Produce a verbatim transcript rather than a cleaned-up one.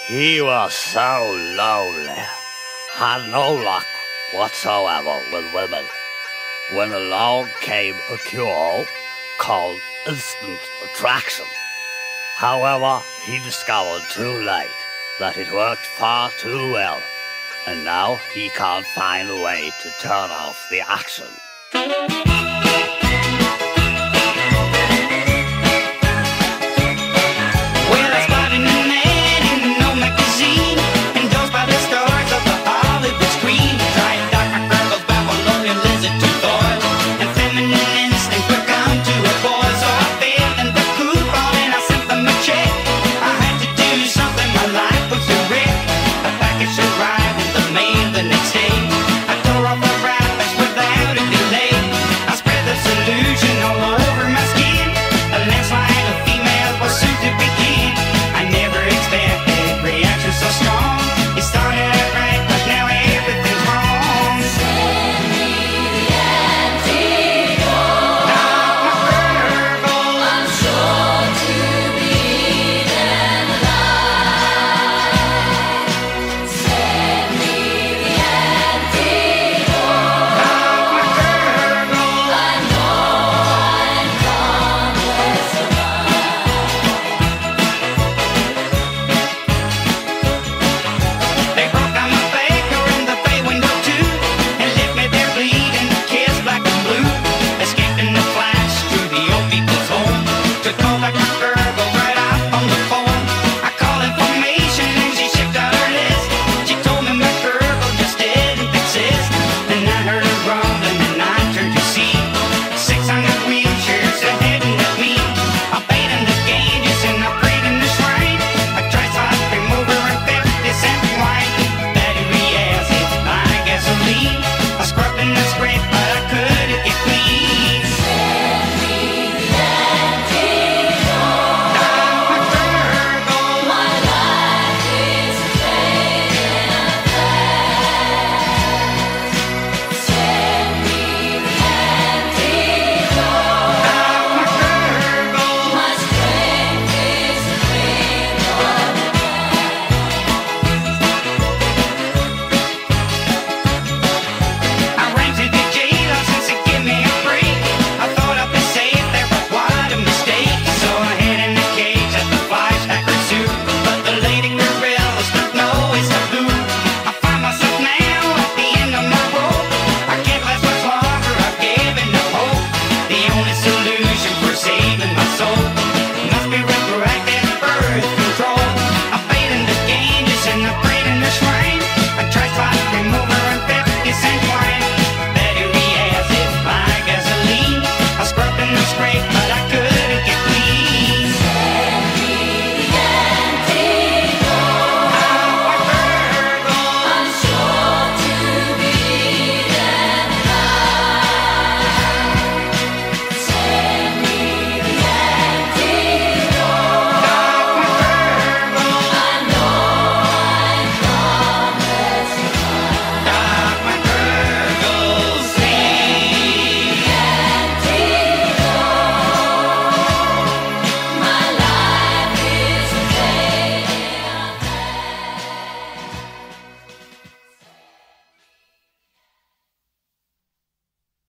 He was so lonely, had no luck whatsoever with women, when along came a cure called instant attraction. However, he discovered too late that it worked far too well, and now he can't find a way to turn off the action.